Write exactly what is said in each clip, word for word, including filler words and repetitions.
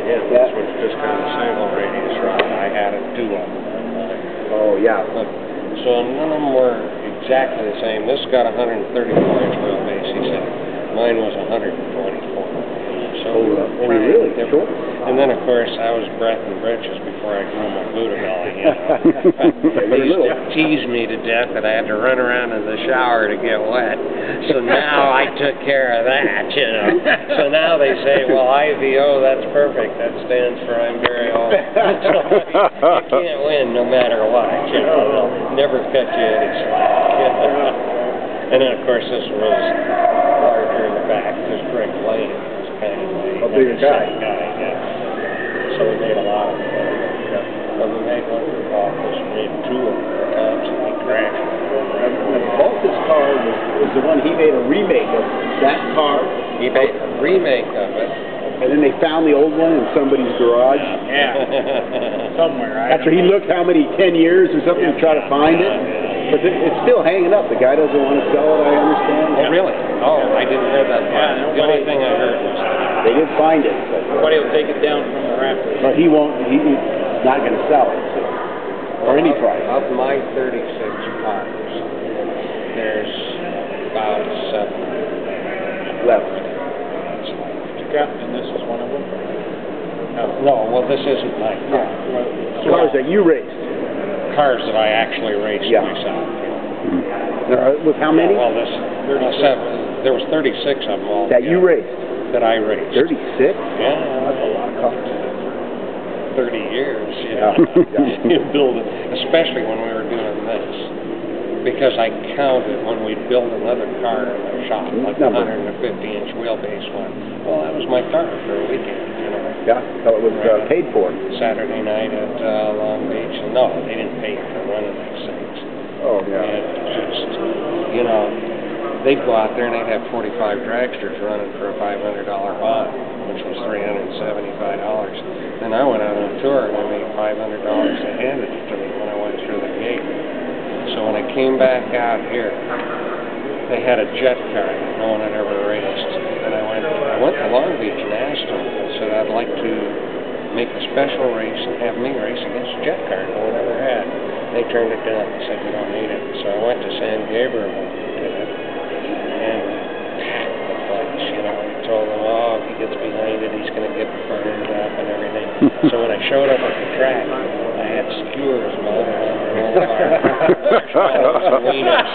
him. Yeah. This one's just got a single radius rod. I had a duo on mine. Oh, yeah. But, so none of them were exactly the same. This got a one hundred thirty-four inch wheelbase, he said. Mine was one hundred twenty-four. So Oh, we were oh trying really? different. Sure. And then, of course, I was breath and britches before I grew my Buddha belly, you know. They used to tease me to death that I had to run around in the shower to get wet. So now I took care of that, you know. So now they say, well, I V O, that's perfect. That stands for I'm very old. So you can't win no matter what, you know. They'll never cut you any slack. And then, of course, this was larger in the back because Greg Lane was kind of a bigger guy. guy, yeah. So we made a lot of them. Yeah. But we made one for Baltus, we made two of them for constantly crashing. And Baltus car was, was the one he made a remake of that car. He made a remake of it. And then they found the old one in somebody's garage. Yeah. Somewhere. I After he looked how many, ten years or something Yeah. to try to find it. But it's still hanging up. The guy doesn't want to sell it, I understand. Oh, really? Oh, I didn't hear that part. Yeah, the only thing I heard was that they did find it. But Nobody will take it down from the rafters. but he won't, he, he's not going to sell it. So. Or any of, price. Of my thirty-six cars, there's about seven Left. Yeah, and this is one of them. No, no, well, this isn't my car. Cars that you raced. Cars that I actually raced Yeah. myself. There are, with how many? Well, this uh, seven. There was thirty-six of them all. That you raced. That I raced. thirty-six? Yeah, That's a lot of cars. thirty years, you Yeah. know. You build it, especially when we were doing this. Because I counted when we'd build another car in the shop, like the one hundred fifty inch wheelbase one. Well, that was my car for a weekend, you know. Yeah, so it was uh, paid for. Saturday night at uh, Long Beach. And no, they didn't pay you for running these things. Oh, yeah. And just, you know, they'd go out there and they'd have forty-five dragsters running for a five hundred dollar bond, which was three hundred seventy-five dollars. Then I went out on a tour and I made five hundred dollars and handed it to me when I went through the gate. So when I came back out here, they had a jet car that no one had ever raced. And I went, I went to Long Beach and asked them, I said, I'd like to make a special race and have me race against a jet car no one ever had. They turned it down and said, we don't need it. So I went to San Gabriel and did it. And the place, you know, I told them, oh, if he gets behind it, he's going to get burned up and everything. So when I showed up at the track, I had skewers mounted on the whole car. Marshmallows and wieners.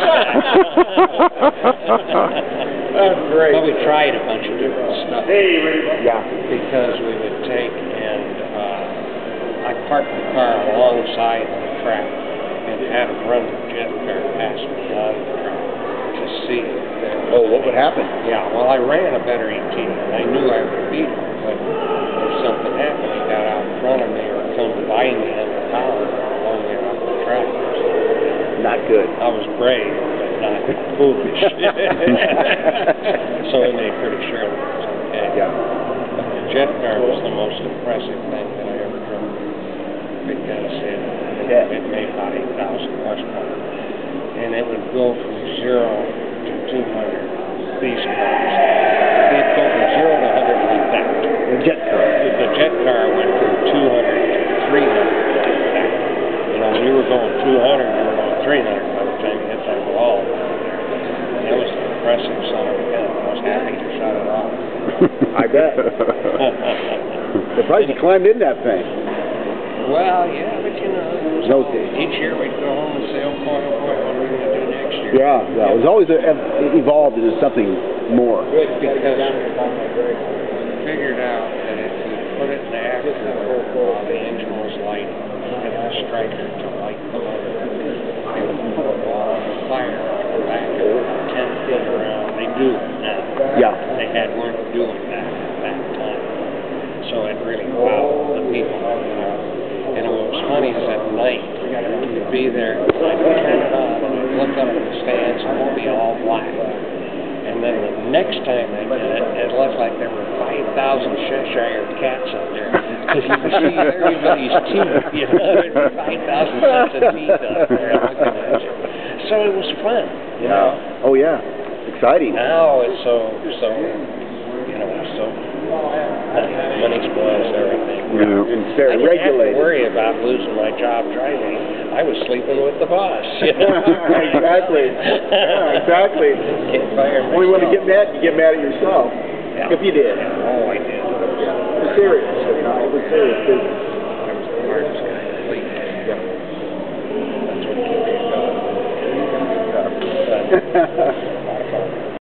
That's great. But we tried a bunch of different stuff. Hey, everybody. Yeah. Because we would take and uh, I parked the car alongside the track and had them run the jet car past me on the track to see if there was Oh, what any- would happen? Yeah, well, I ran a better E T, and I knew I would beat him, but if something happened, he got out in front of me or come by me on the power along there off the track. Not good. I was brave, but not foolish. So we made pretty sure that it was okay. Yeah. But the jet car was the most impressive thing that I ever drove, because it, it, Yeah. it made about eight thousand horsepower. And it would go from zero to two hundred, these cars. It'd go from zero to one hundred like that. The jet car. The jet car went from two hundred to three hundred like that. You know, we were going two hundred, we were going three hundred by the time you hit that wall. It was an impressive son of a gun. I was happy to shut it off. I bet. Surprised you climbed in that thing. Well, yeah, but you know, it was No, all, each year we'd go home and say, oh boy, oh boy, what are we going to do next year? Yeah, yeah. It was always a, it evolved into something more. Good, because we figured out that if you put it in the afternoon while the engine was lighting, and the striker to light the motor, they would put a wall of fire in the back of ten feet around. They do it now. Yeah. They had weren't doing that at that time. So it really wowed the people, you know. And what was funny is at night, you'd be there, and I'd turn it on, and I'd look up at the stands, and it'd be all black. And then the next time I did it, it looked like there were five thousand Cheshire cats up there. Because you could see everybody's teeth, you know, there'd be five thousand sets of teeth up there looking at you. So it was fun, you know. Oh, yeah. Exciting. Now it's so, so, you know, so, money spoils everything. Yeah. And I stay didn't have to regulated. worry about losing my job driving. I was sleeping with the boss. You know? Exactly. Yeah, exactly. Can't fire Only when you myself. get mad, you get mad at yourself. Yeah. If you did. Oh, I did. Yeah. It was serious. You know, it was serious business. I was the hardest guy to sleep. Yeah. That's what kept me going. Tough.